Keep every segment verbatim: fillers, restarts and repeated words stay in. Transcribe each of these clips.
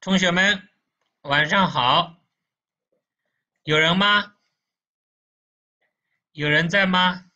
同学们，晚上好，有人吗？有人在吗？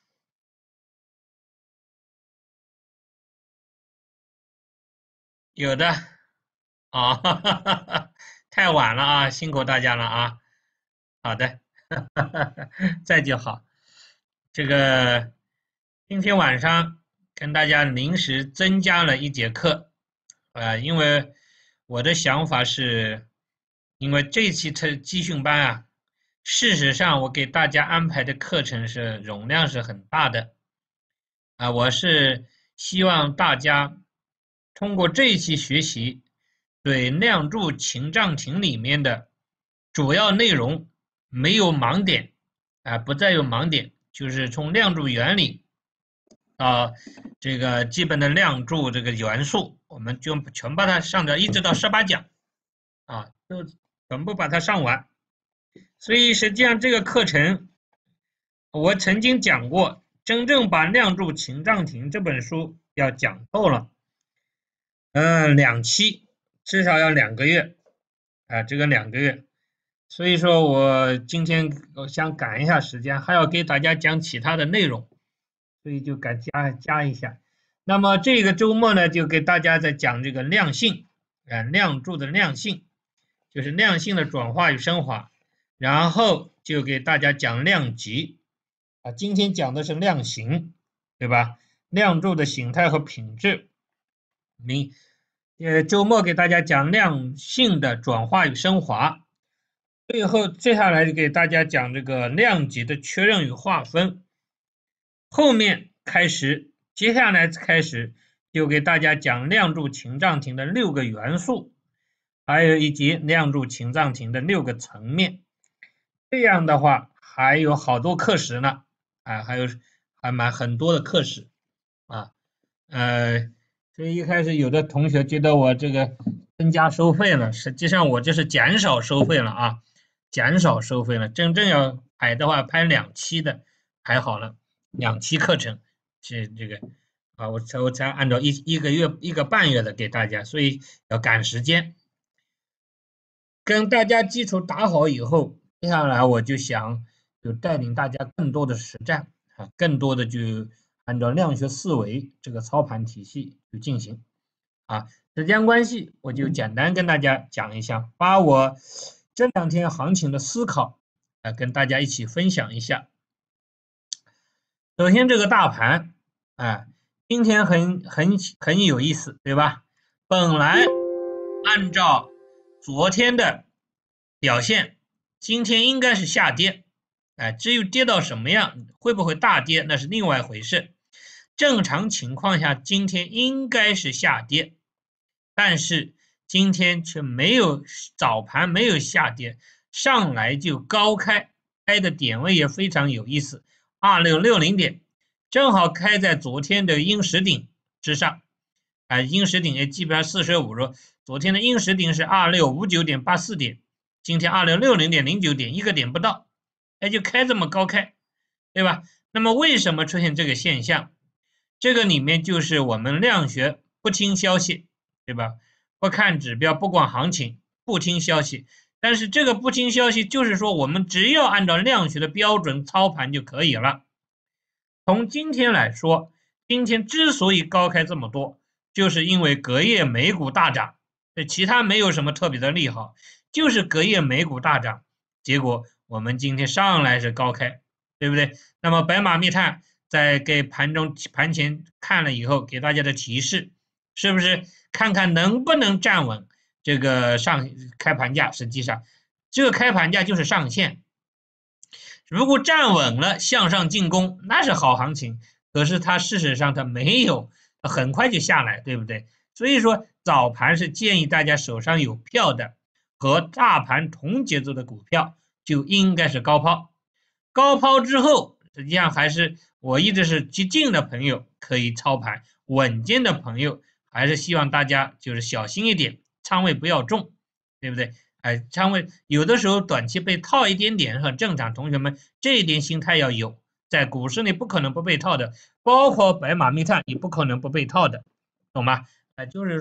有的，啊、哈哈哈，太晚了啊，辛苦大家了啊。好的，在就好。这个今天晚上跟大家临时增加了一节课，呃，因为我的想法是，因为这期特集训班啊，事实上我给大家安排的课程是容量是很大的。啊，我是希望大家通过这一期学习，对《亮柱擎杖亭》里面的主要内容没有盲点，啊，不再有盲点，就是从亮柱原理到这个基本的亮柱这个元素，我们就全把它上掉，一直到十八讲，啊，都全部把它上完。所以实际上这个课程，我曾经讲过。真正把《亮柱擎杖亭》这本书要讲透了，嗯，两期至少要两个月，啊，这个两个月，所以说我今天我想赶一下时间，还要给大家讲其他的内容，所以就赶加加一下。那么这个周末呢，就给大家在讲这个亮性，啊，亮柱的亮性，就是亮性的转化与升华，然后就给大家讲量级。啊，今天讲的是量刑，对吧？亮柱的形态和品质。明，呃，周末给大家讲量性的转化与升华。最后，接下来就给大家讲这个量级的确认与划分。后面开始，接下来开始就给大家讲亮柱擎杖亭的六个元素，还有以及亮柱擎杖亭的六个层面。这样的话，还有好多课时呢。啊，还有还蛮很多的课时啊，呃，所以一开始有的同学觉得我这个增加收费了，实际上我这是减少收费了啊，减少收费了。真正要排的话，排两期的排好了，两期课程是这个啊，我才我才按照一一个月一个半月的给大家，所以要赶时间。跟大家基础打好以后，接下来我就想。就带领大家更多的实战啊，更多的就按照量学思维这个操盘体系去进行啊。时间关系，我就简单跟大家讲一下，把我这两天行情的思考啊跟大家一起分享一下。首先，这个大盘啊，今天很很很有意思，对吧？本来按照昨天的表现，今天应该是下跌。哎，至于跌到什么样，会不会大跌，那是另外一回事。正常情况下，今天应该是下跌，但是今天却没有早盘没有下跌，上来就高开，开的点位也非常有意思，二六六零点，正好开在昨天的阴实顶之上。啊，阴实顶也基本上四舍五入，昨天的阴实顶是二六五九点八四点，今天二六六零点零九点，一个点不到。哎，就开这么高开，对吧？那么为什么出现这个现象？这个里面就是我们量学不听消息，对吧？不看指标，不管行情，不听消息。但是这个不听消息，就是说我们只要按照量学的标准操盘就可以了。从今天来说，今天之所以高开这么多，就是因为隔夜美股大涨，其他没有什么特别的利好，就是隔夜美股大涨，结果我们今天上来是高开，对不对？那么白马密探在给盘中盘前看了以后，给大家的提示，是不是看看能不能站稳这个上开盘价？实际上，这个开盘价就是上限。如果站稳了向上进攻，那是好行情。可是它事实上它没有，很快就下来，对不对？所以说早盘是建议大家手上有票的和大盘同节奏的股票就应该是高抛。高抛之后，实际上还是我一直是激进的朋友可以操盘，稳健的朋友还是希望大家就是小心一点，仓位不要重，对不对？哎，仓位有的时候短期被套一点点很正常，同学们这一点心态要有，在股市里不可能不被套的，包括白马密探也不可能不被套的，懂吗？哎，就是说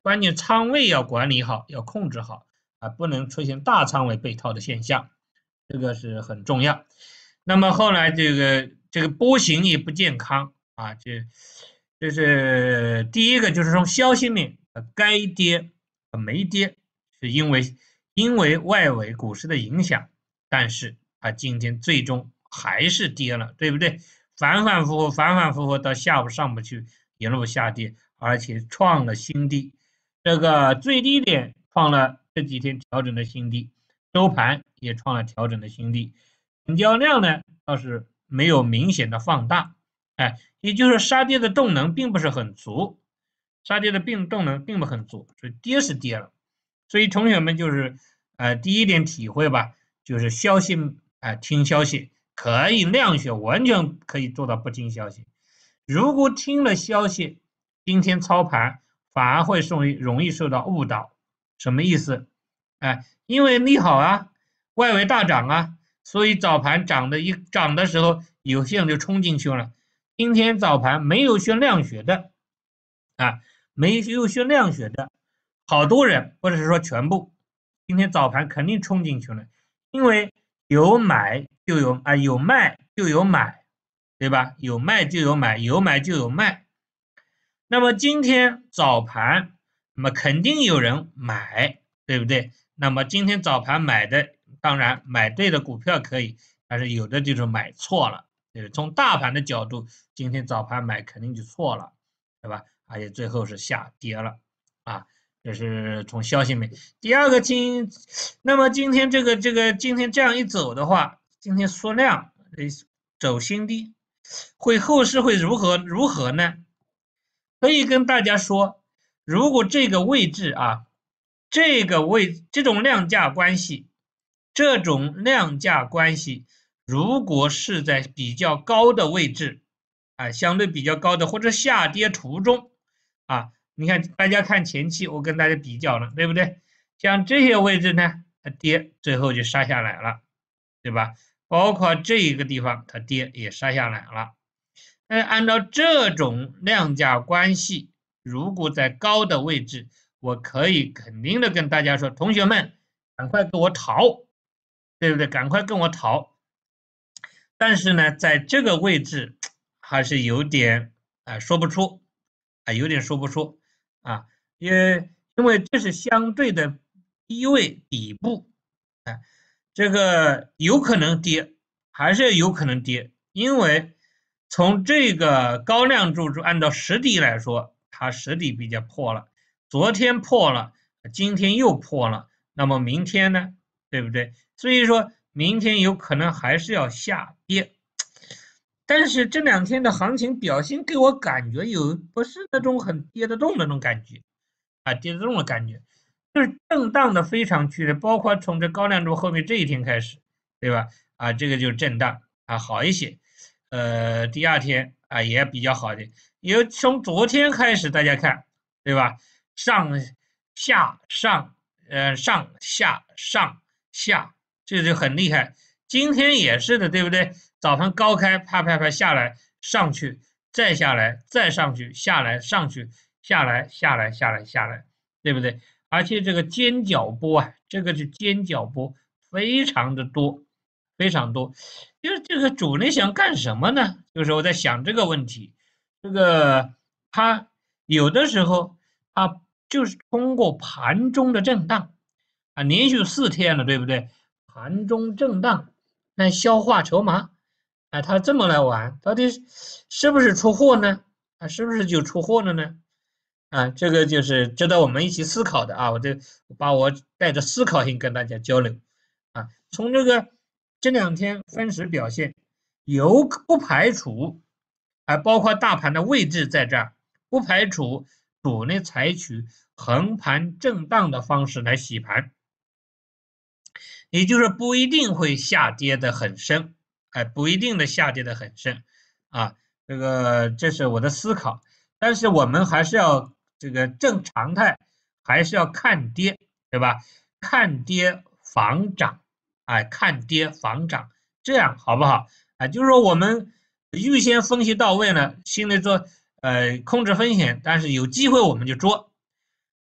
关键仓位要管理好，要控制好啊，不能出现大仓位被套的现象，这个是很重要。那么后来这个这个波形也不健康啊，这这是第一个，就是从消息面，该跌没跌，是因为因为外围股市的影响，但是它今天最终还是跌了，对不对？反反复复，反反复复到下午上不去，一路下跌，而且创了新低。这个最低点创了这几天调整的新低，收盘也创了调整的新低，成交量呢倒是没有明显的放大，哎，也就是杀跌的动能并不是很足，杀跌的并动能并不很足，所以跌是跌了。所以同学们就是呃第一点体会吧，就是消息啊、呃、听消息可以量选，完全可以做到不听消息。如果听了消息，今天操盘反而会容易容易受到误导，什么意思？哎，因为利好啊，外围大涨啊，所以早盘涨的一涨的时候，有些人就冲进去了。今天早盘没有选量选的啊，没有选量选的，好多人或者是说全部，今天早盘肯定冲进去了，因为有买就有啊，有卖就有买，对吧？有卖就有买，有买就有卖。那么今天早盘，那么肯定有人买，对不对？那么今天早盘买的，当然买对的股票可以，但是有的就是买错了，对，从大盘的角度，今天早盘买肯定就错了，对吧？而且最后是下跌了，啊，这是从消息面。第二个今，那么今天这个这个今天这样一走的话，今天缩量走新低，会后市会如何如何呢？可以跟大家说，如果这个位置啊，这个位这种量价关系，这种量价关系，如果是在比较高的位置，啊，相对比较高的或者下跌途中，啊，你看大家看前期我跟大家比较了，对不对？像这些位置呢，它跌最后就杀下来了，对吧？包括这个地方它跌也杀下来了。那按照这种量价关系，如果在高的位置，我可以肯定的跟大家说，同学们，赶快跟我逃，对不对？赶快跟我逃。但是呢，在这个位置还是有点啊、呃、说不出，啊、呃、有点说不出啊，因为因为这是相对的低位底部，啊、呃，这个有可能跌，还是有可能跌，因为。从这个高量柱柱按照实底来说，它实底比较破了，昨天破了，今天又破了，那么明天呢，对不对？所以说明天有可能还是要下跌，但是这两天的行情表现给我感觉有不是那种很跌得动的那种感觉啊，跌得动的感觉，就是震荡的非常剧烈，包括从这高量柱后面这一天开始，对吧？啊，这个就是震荡啊，好一些。呃，第二天啊也比较好的，因为从昨天开始，大家看，对吧？上下上，呃，上下上下，这就很厉害。今天也是的，对不对？早盘高开，啪啪啪下来，上去，再下来，再上去，下来，上去，下来，下来，下来，下来，对不对？而且这个尖角波啊，这个是尖角波，非常的多。非常多，就是这个主力想干什么呢？就是我在想这个问题，这个他有的时候他就是通过盘中的震荡啊，连续四天了，对不对？盘中震荡来消化筹码，啊，他这么来玩，到底是不是出货呢？啊，是不是就出货了呢？啊，这个就是值得我们一起思考的啊！我这把我带着思考性跟大家交流啊，从这个。这两天分时表现，有不排除，还包括大盘的位置在这儿，不排除主力采取横盘震荡的方式来洗盘，也就是不一定会下跌的很深，哎，不一定的下跌的很深，啊，这个这是我的思考，但是我们还是要这个正常态，还是要看跌，对吧？看跌防涨。哎，看跌防涨，这样好不好？啊，就是说我们预先分析到位呢，心里说，呃，控制风险，但是有机会我们就做，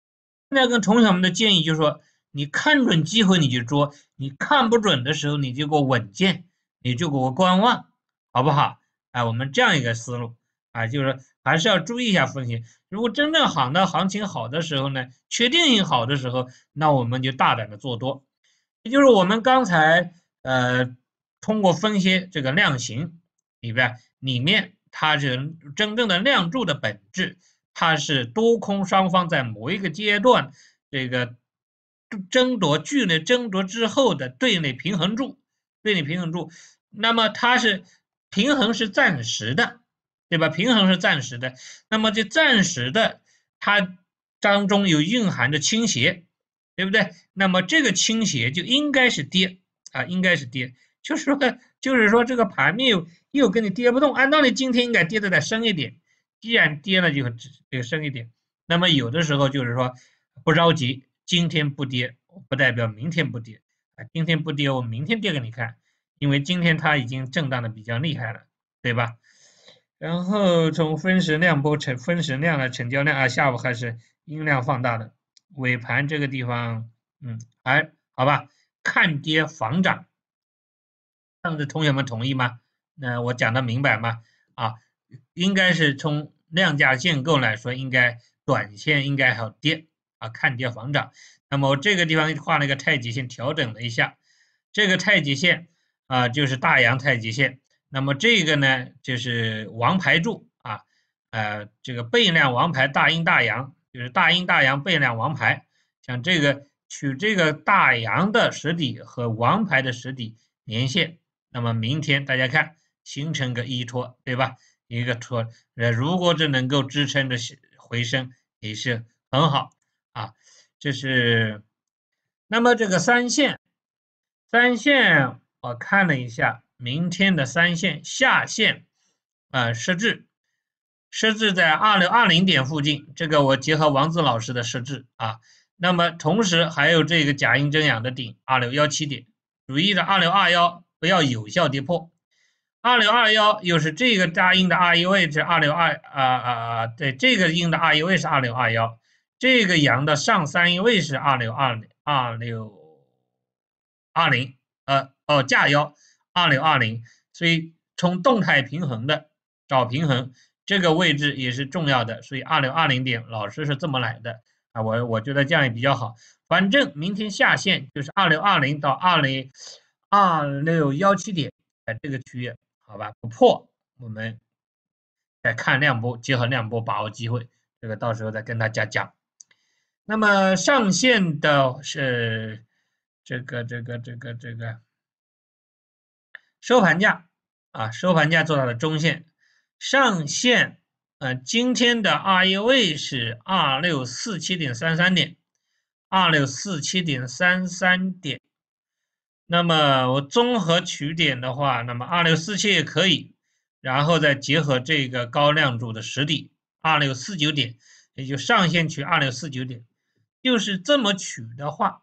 现在跟同学们的建议就是说，你看准机会你就捉，你看不准的时候你就给我稳健，你就给我观望，好不好？啊，我们这样一个思路啊，就是还是要注意一下风险。如果真正好的行情好的时候呢，确定性好的时候，那我们就大胆的做多。也就是我们刚才呃通过分析这个量刑里边里面，它是真正的量柱的本质。它是多空双方在某一个阶段，这个争夺剧烈争夺之后的对内平衡柱，对内平衡柱，那么它是平衡是暂时的，对吧？平衡是暂时的，那么这暂时的，它当中有蕴含着倾斜，对不对？那么这个倾斜就应该是跌啊，应该是跌，就是说，就是说这个盘面又又跟你跌不动，按道理今天应该跌的再深一点。既然跌了就就深一点，那么有的时候就是说不着急，今天不跌不代表明天不跌啊，今天不跌我明天跌给你看，因为今天它已经震荡的比较厉害了，对吧？然后从分时量波成分时量的成交量啊，下午还是音量放大的，尾盘这个地方，嗯，还好吧，看跌防涨，这样的同学们同意吗？那我讲的明白吗？啊？应该是从量价建构来说，应该短线应该要跌啊，看跌防涨。那么我这个地方画了一个太极线，调整了一下，这个太极线啊就是大阳太极线。那么这个呢就是王牌柱啊，呃，这个背量王牌大阴大阳，就是大阴大阳背量王牌。像这个取这个大阳的实体和王牌的实体连线，那么明天大家看形成个依托，对吧？一个托，呃，如果这能够支撑着回升，也是很好啊。这是，那么这个三线，三线我看了一下，明天的三线下线啊，设置设置在二六二零点附近，这个我结合王子老师的设置啊。那么同时还有这个假阴真阳的顶二六幺七点，注意的二六二幺不要有效跌破。二六二幺又是这个大阴的 R 一 位置，二六二啊啊啊，对，这个阴的 R 一 位是二六二幺，这个阳的上三一位是二六二二六二零，呃哦价腰二六二零，所以从动态平衡的找平衡，这个位置也是重要的，所以二六二零点老师是这么来的啊，我我觉得这样也比较好，反正明天下线就是二六二零到二零二六幺七点，在这个区域。好吧，不破，我们再看量波，结合量波把握机会，这个到时候再跟大家讲。那么上线的是这个这个这个这个收盘价啊，收盘价做到了中线，上线呃今天的 R 一 位是二六四七点三三点，二六四七点三三点。那么我综合取点的话，那么二六四七也可以，然后再结合这个高量柱的实体二六四九点，也就上限取二六四九点，就是这么取的话，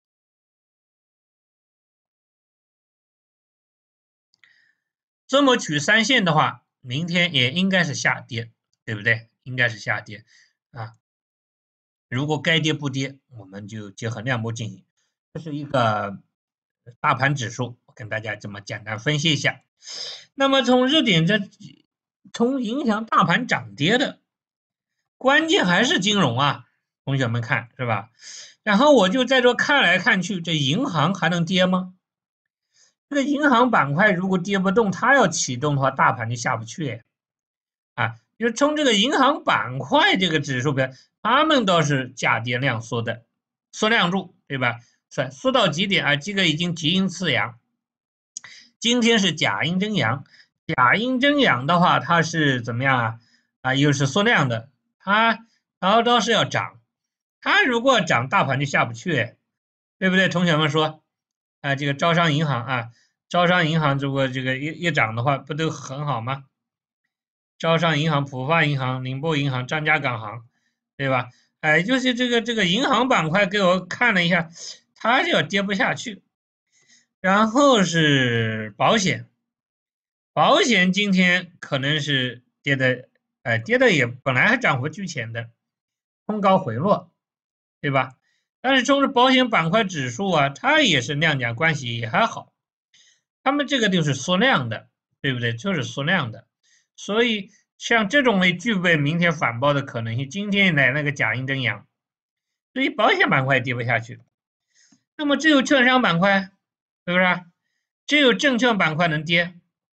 这么取三线的话，明天也应该是下跌，对不对？应该是下跌啊。如果该跌不跌，我们就结合量波进行。这是一个大盘指数，我跟大家这么简单分析一下。那么从热点这，从影响大盘涨跌的关键还是金融啊，同学们看是吧？然后我就在这看来看去，这银行还能跌吗？这个银行板块如果跌不动，它要启动的话，大盘就下不去啊。就从这个银行板块这个指数表，他们倒是价跌量缩的，缩量柱对吧？是缩到极点啊，这个已经极阴次阳。今天是假阴真阳，假阴真阳的话，它是怎么样啊？啊，又是缩量的，它它倒是要涨，它如果涨，大盘就下不去，对不对？同学们说，啊，这个招商银行啊，招商银行如果这个一一涨的话，不都很好吗？招商银行、浦发银行、宁波银行、张家港行，对吧？哎，就是这个这个银行板块，给我看了一下，它就要跌不下去。然后是保险，保险今天可能是跌的，哎，跌的也本来还涨幅居前的，冲高回落， 对吧？但是从事保险板块指数啊，它也是量价关系也还好，他们这个就是缩量的，对不对？就是缩量的，所以像这种类具备明天反包的可能性，今天来那个假阴真阳，所以保险板块跌不下去。那么只有券商板块，是不是？只有证券板块能跌，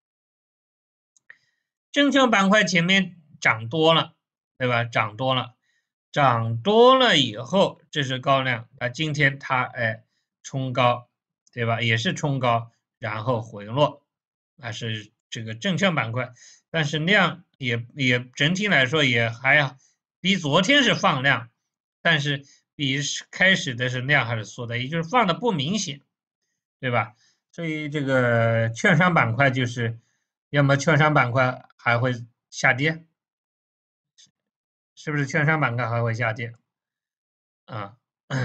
证券板块前面涨多了，对吧？涨多了，涨多了以后，这是高量啊。今天它哎冲高，对吧？也是冲高，然后回落，啊是这个证券板块，但是量也也整体来说也还比昨天是放量，但是比开始的是量还是缩的，也就是放的不明显，对吧？所以这个券商板块就是，要么券商板块还会下跌，是不是？券商板块还会下跌啊？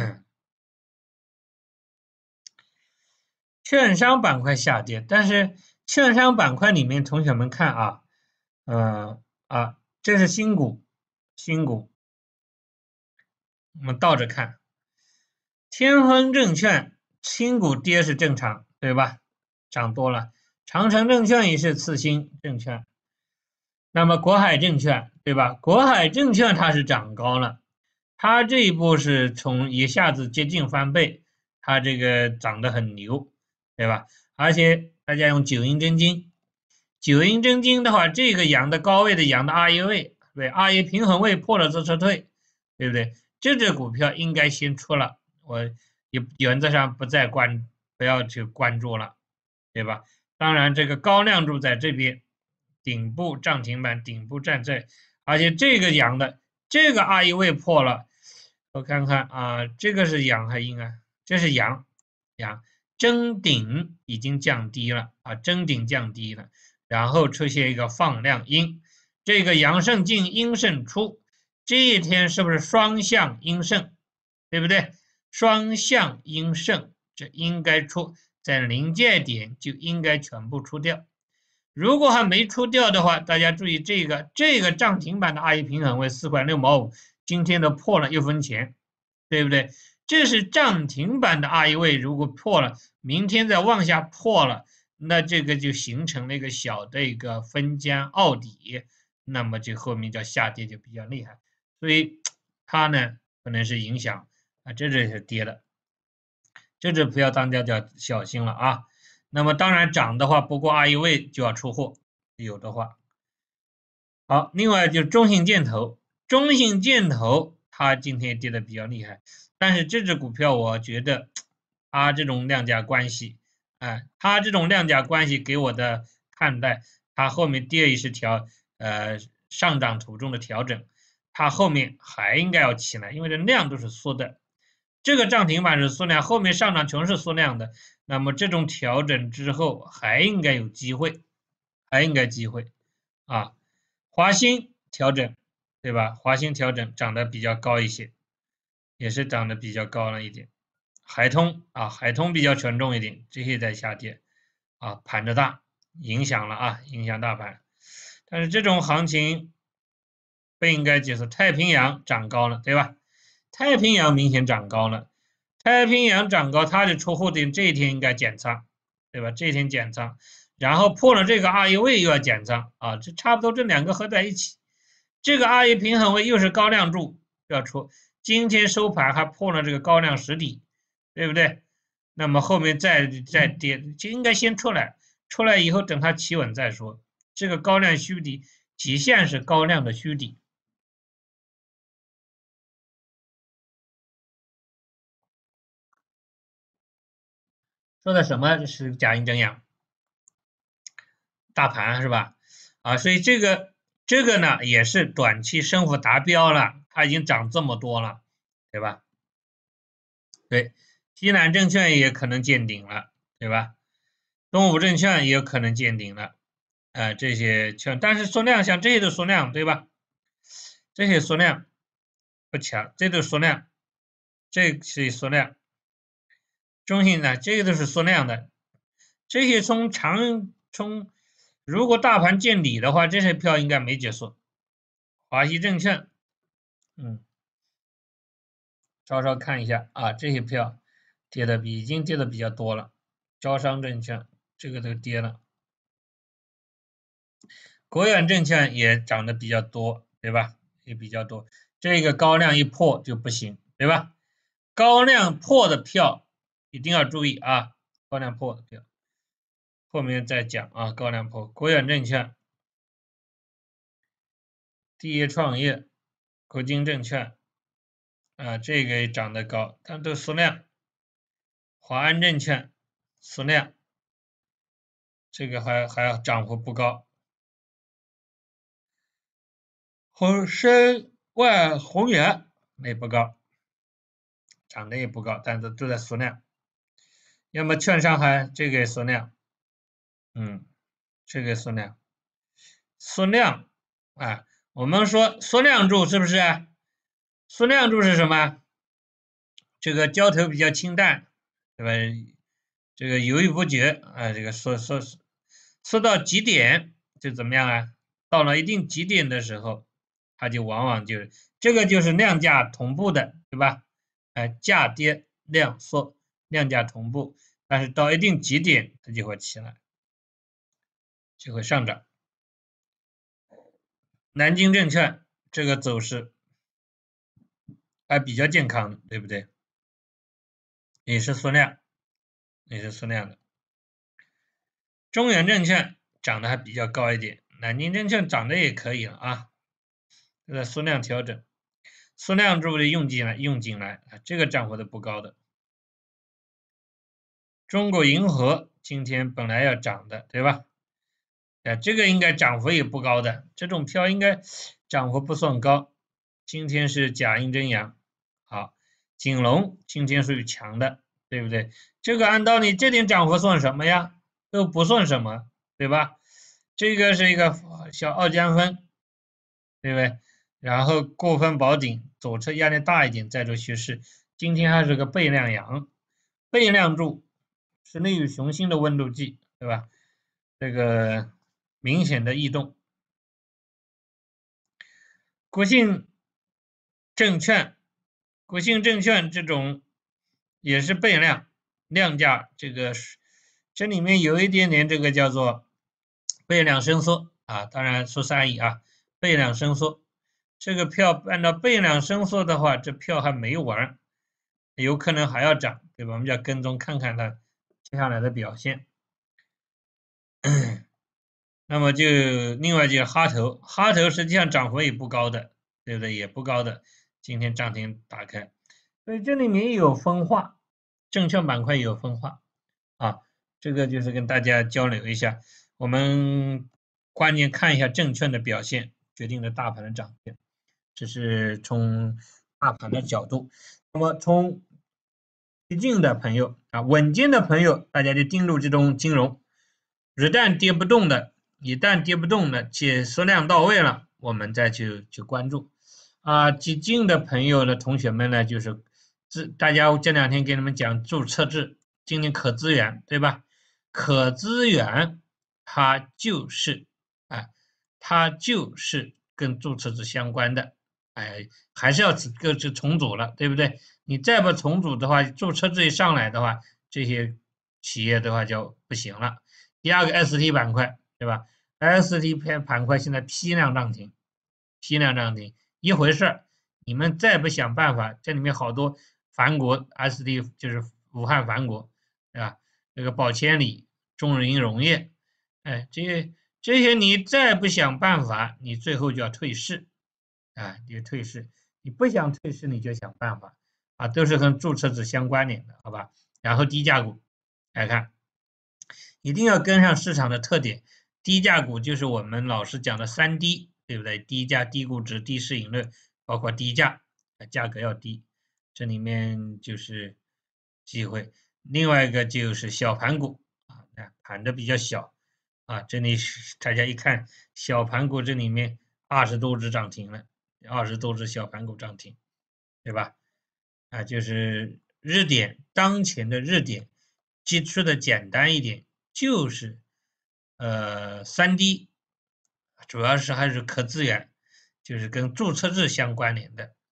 券商板块下跌，但是券商板块里面，同学们看啊，呃啊，这是新股，新股，我们倒着看，天风证券新股跌是正常，对吧？涨多了，长城证券也是次新证券，那么国海证券，对吧？国海证券它是涨高了，它这一步是从一下子接近翻倍，它这个涨得很牛，对吧？而且大家用九阴真经，九阴真经的话，这个阳的高位的阳的 R A 位，对 R A 平衡位破了再撤退，对不对？这只股票应该先出了，我也原则上不再关，不要去关注了，对吧？当然，这个高亮柱在这边，顶部涨停板顶部站这，而且这个阳的这个 R A 位破了，我看看啊，这个是阳还阴啊？这是阳，阳真顶已经降低了啊，真顶降低了。然后出现一个放量阴，这个阳盛进，阴盛出，这一天是不是双向阴盛，对不对？双向阴盛，这应该出在临界点就应该全部出掉。如果还没出掉的话，大家注意这个这个涨停板的 R 一平衡为四块六毛五，今天都破了一分钱，对不对？这是涨停板的 R 一位，如果破了，明天再往下破了。那这个就形成了一个小的一个分间凹底，那么这后面叫下跌就比较厉害，所以它呢可能是影响啊，这这是跌的，这只不要大家要小心了啊。那么当然涨的话，不过 R 一位就要出货，有的话。好，另外就是中信建投，中信建投它今天跌的比较厉害，但是这只股票我觉得它这种量价关系。哎，它这种量价关系给我的看待，它后面跌也是调呃上涨途中的调整，它后面还应该要起来，因为这量都是缩的，这个涨停板是缩量，后面上涨全是缩量的，那么这种调整之后还应该有机会，还应该机会啊，华兴调整，对吧？华兴调整涨得比较高一些，也是涨得比较高了一点。海通啊，海通比较权重一点，这些在下跌啊，盘子大，影响了啊，影响大盘。但是这种行情不应该结束。太平洋涨高了，对吧？太平洋明显涨高了，太平洋涨高，它的出货点这一天应该减仓，对吧？这一天减仓，然后破了这个 R 一位又要减仓啊，这差不多这两个合在一起，这个 R 一平衡位又是高量柱要出，今天收盘还破了这个高量实底。对不对？那么后面再再跌，就应该先出来，出来以后等它企稳再说。这个高量虚底，极限是高量的虚底。说的什么是假阴真阳？大盘是吧？啊，所以这个这个呢也是短期升幅达标了，它已经涨这么多了，对吧？对，西南证券也可能见顶了，对吧？东武证券也有可能见顶了。呃，这些券，但是缩量像这些都缩量，对吧？这些缩量不强，这都缩量，这是缩量。中信呢，这个都是缩量的。这些从长从如果大盘见底的话，这些票应该没结束。华西证券，嗯， 稍稍看一下啊，这些票跌的比已经跌的比较多了，招商证券这个都跌了，国远证券也涨得比较多，对吧？也比较多，这个高量一破就不行，对吧？高量破的票一定要注意啊，高量破的票，后面再讲啊，高量破，国远证券、第一创业、国金证券啊，这个也涨得高，它都缩量，华安证券缩量，这个还还涨幅不高。红深万宏源也不高，涨得也不高，但是都在缩量。要么券商还这个缩量，嗯，这个缩量，缩量啊，我们说缩量柱是不是？缩量柱是什么？这个交投比较清淡，对吧？这个犹豫不决啊，这个缩缩缩到极点就怎么样啊？到了一定极点的时候，它就往往就这个就是量价同步的，对吧？哎，价跌量缩，量价同步，但是到一定极点它就会起来，就会上涨。南京证券这个走势还比较健康的，对不对？也是缩量，也是缩量的。中原证券涨得还比较高一点，南京证券涨得也可以了啊，这个缩量调整，缩量柱的用进来，用进来啊，这个涨幅都不高的。中国银河今天本来要涨的，对吧？哎，这个应该涨幅也不高的，这种票应该涨幅不算高。今天是假阴真阳，好，锦龙今天属于强的，对不对？这个按道理这点涨幅算什么呀？都不算什么，对吧？这个是一个小二江分，对不对？然后过分保顶，左侧压力大一点，再做趋势。今天还是个背量阳，背量柱是内有雄心的温度计，对吧？这个明显的异动。国信证券，国信证券这种也是背量，量价这个这里面有一点点这个叫做背量伸缩啊，当然说三亿啊，背量伸缩。这个票按照背量伸缩的话，这票还没完，有可能还要涨，对吧？我们要跟踪看看它接下来的表现。那么就另外就是哈头，哈头实际上涨幅也不高的，对不对？也不高的，今天涨停打开，所以这里面有分化，证券板块有分化啊，这个就是跟大家交流一下，我们关键看一下证券的表现，决定了大盘的涨跌，这是从大盘的角度。那么从激进的朋友啊，稳健的朋友，大家就进入这种金融，一旦跌不动的。一旦跌不动了，且缩量到位了，我们再去去关注。啊，激进的朋友呢，同学们呢，就是这大家这两天给你们讲注册制，今年可资源对吧？可资源它就是哎，它就是跟注册制相关的，哎，还是要各自重组了，对不对？你再不重组的话，注册制一上来的话，这些企业的话就不行了。第二个 S T 板块。对吧 ？S T 片板块现在批量涨停，批量涨停一回事，你们再不想办法，这里面好多凡国 S T 就是武汉凡国，对吧？这个宝千里、中银溶液，哎，这些这些你再不想办法，你最后就要退市，啊，你就退市，你不想退市你就想办法，啊，都是跟注册制相关联的，好吧？然后低价股来看，一定要跟上市场的特点。低价股就是我们老师讲的三低，对不对？低价、低估值、低市盈率，包括低价，价格要低，这里面就是机会。另外一个就是小盘股啊，盘的比较小啊，这里大家一看小盘股这里面二十多只涨停了，二十多只小盘股涨停，对吧？啊，就是日点当前的日点，基础的简单一点，就是呃三 D，主要是还是可资源，就是跟注册制相关联的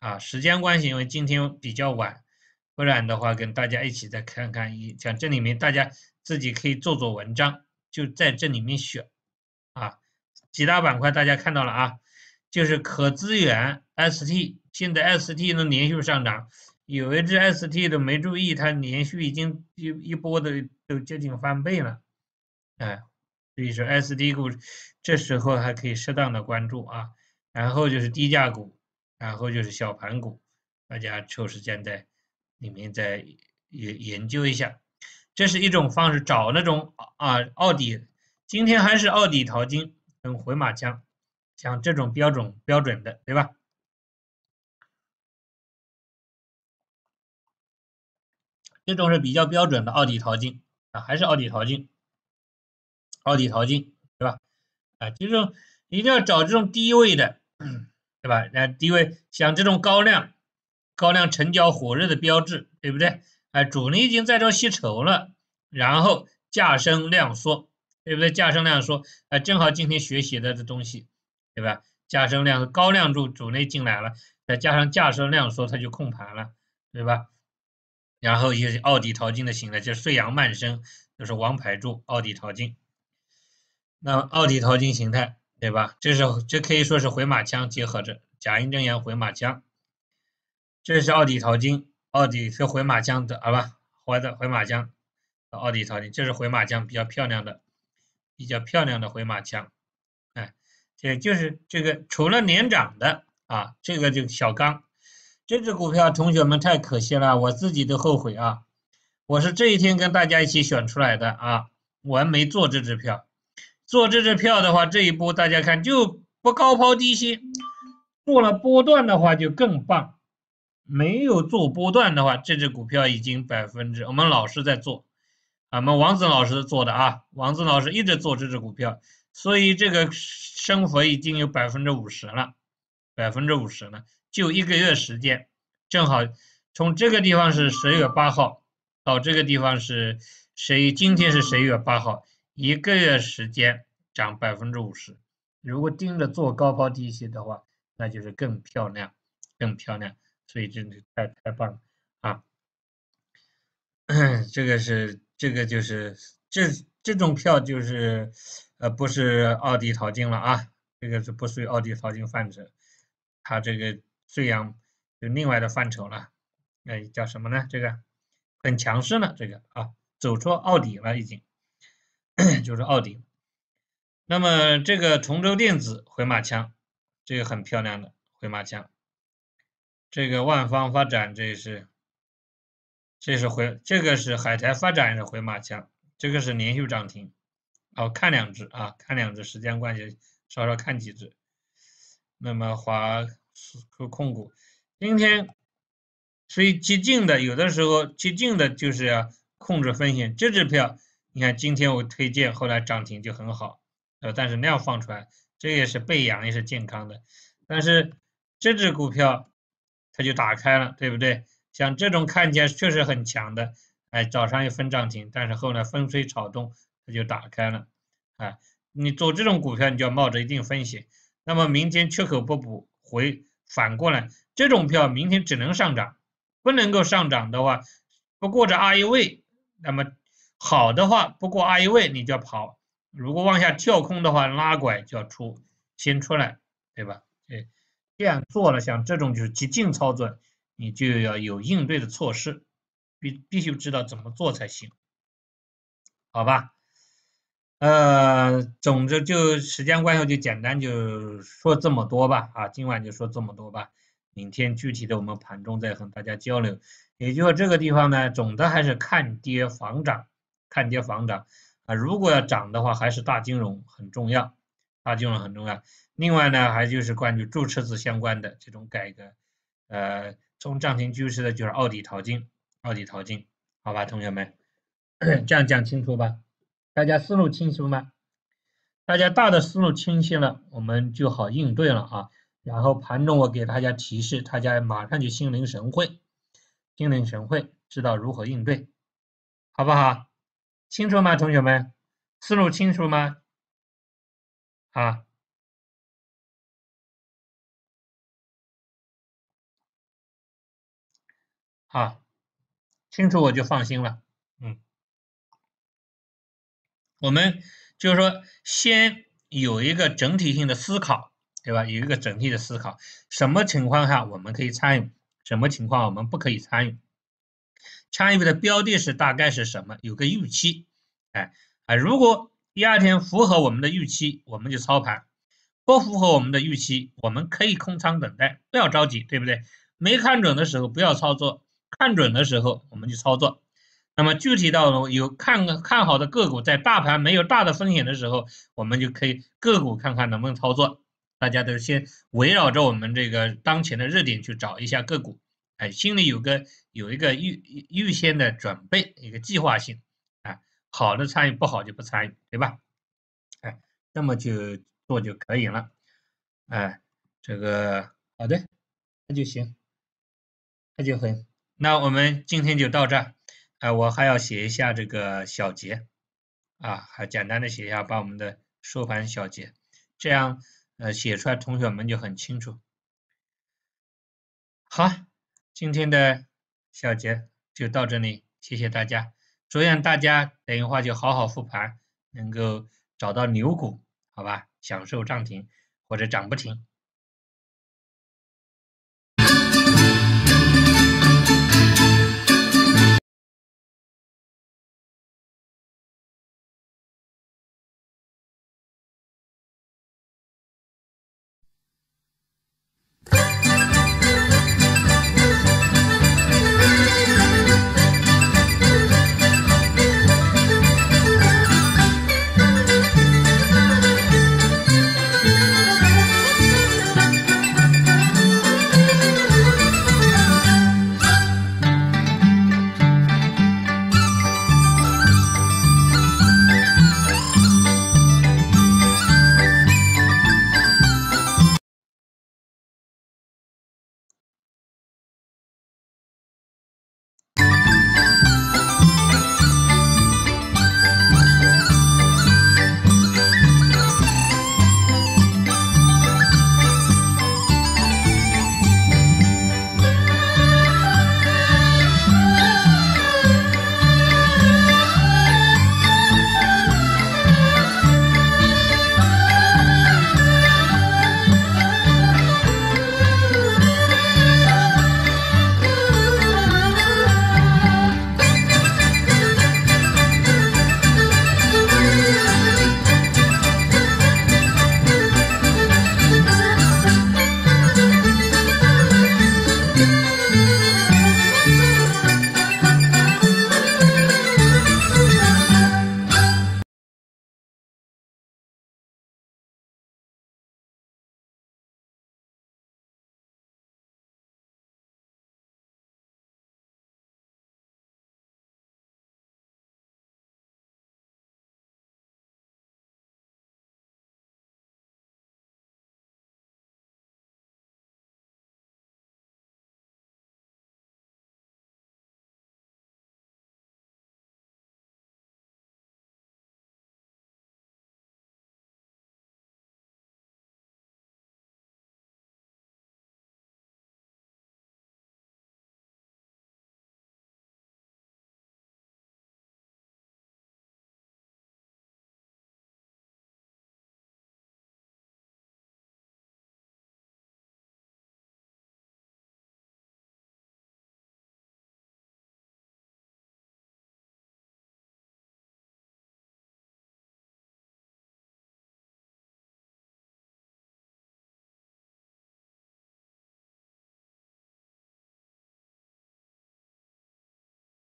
啊，时间关系，因为今天比较晚，不然的话跟大家一起再看看一，像这里面大家自己可以做做文章，就在这里面选啊。几大板块大家看到了啊，就是可资源 S T， 现在 S T 呢连续上涨，有一只 S T 的没注意，它连续已经一一波的都接近翻倍了，哎，所以说 S T 股这时候还可以适当的关注啊。然后就是低价股，然后就是小盘股，大家抽时间在里面再研研究一下。这是一种方式，找那种啊奥底，今天还是奥底淘金跟回马枪，像这种标准标准的，对吧？这种是比较标准的奥底淘金啊，还是奥底淘金，奥底淘金，对吧？啊，这种一定要找这种低位的，对吧？那低位像这种高量、高量成交火热的标志，对不对？哎，主力已经在这吸筹了，然后价升量缩，对不对？价升量缩，哎，正好今天学习的这东西，对吧？价升量高量主主力进来了，再加上价升量缩，它就控盘了，对吧？然后就是奥底淘金的形态，就是碎阳慢升，就是王牌柱奥底淘金。那奥底淘金形态，对吧？这是这可以说是回马枪结合着假阴真阳回马枪，这是奥底淘金，奥底是回马枪的，好吧？回的回马枪，奥底淘金，这是回马枪比较漂亮的，比较漂亮的回马枪，哎，这就是这个除了连涨的啊，这个就小刚，这只股票同学们太可惜了，我自己都后悔啊，我是这一天跟大家一起选出来的啊，我还没做这支票。做这支票的话，这一波大家看就不高抛低吸，做了波段的话就更棒。没有做波段的话，这只股票已经百分之，我们老师在做，我们王子老师做的啊，王子老师一直做这只股票，所以这个升幅已经有百分之五十了，百分之五十了，就一个月时间，正好从这个地方是十月八号到这个地方是十，今天是十一月八号。一个月时间涨百分之五十，如果盯着做高抛低吸的话，那就是更漂亮，更漂亮。所以真的太太棒了啊！这个是这个就是这这种票就是呃不是奥迪淘金了啊，这个是不属于奥迪淘金范畴，它这个这样就另外的范畴了。哎，叫什么呢？这个很强势了，这个啊，走出奥迪了已经。就是奥迪。那么这个同州电子回马枪，这个很漂亮的回马枪。这个万方发展，这是这是回这个是海苔发展的回马枪，这个是连续涨停。哦，看两只啊，看两只，时间关系稍稍看几只。那么华控股今天所以激进的，有的时候激进的就是要控制风险。这支票，你看今天我推荐，后来涨停就很好，呃，但是量放出来，这也是背阳，也是健康的。但是这只股票它就打开了，对不对？像这种看起来确实很强的，哎，早上又分涨停，但是后来风吹草动，它就打开了，哎，你做这种股票，你就要冒着一定风险。那么明天缺口不补回，反过来，这种票明天只能上涨。不能够上涨的话，不过这 R 一位，那么好的话不过 R 一位你就要跑，如果往下跳空的话，拉拐就要出，先出来，对吧？对，这样做了，像这种就是激进操作，你就要有应对的措施，必必须知道怎么做才行，好吧？呃，总之就时间关系，就简单就说这么多吧。啊，今晚就说这么多吧。明天具体的我们盘中再和大家交流。也就是这个地方呢，总的还是看跌防涨，看跌防涨啊。如果要涨的话，还是大金融很重要，大金融很重要。另外呢，还就是关于注册制相关的这种改革，呃，从涨停趋势的就是奥迪淘金，奥迪淘金，好吧，同学们，这样讲清楚吧？大家思路清楚吗？大家大的思路清晰了，我们就好应对了啊。然后盘中我给大家提示，大家马上就心领神会，心领神会，知道如何应对，好不好？清楚吗，同学们？思路清楚吗？啊。 好，清楚我就放心了。嗯，我们就是说先有一个整体性的思考，对吧？有一个整体的思考，什么情况下我们可以参与，什么情况我们不可以参与。参与的标的是大概是什么？有个预期，哎哎，如果第二天符合我们的预期，我们就操盘；不符合我们的预期，我们可以空仓等待，不要着急，对不对？没看准的时候不要操作，看准的时候我们就操作。那么具体到有看看好的个股，在大盘没有大的风险的时候，我们就可以个股看看能不能操作。大家都先围绕着我们这个当前的热点去找一下个股。哎，心里有个有一个预预先的准备，一个计划性，啊，好的参与，不好就不参与，对吧？哎，那么就做就可以了，哎，这个好的，那就行，那就很，那我们今天就到这儿，啊，我还要写一下这个小结，啊，还简单的写一下把我们的收盘小结，这样呃写出来同学们就很清楚。好，今天的小结就到这里，谢谢大家。祝愿大家等一会儿就好好复盘，能够找到牛股，好吧？享受涨停或者涨不停。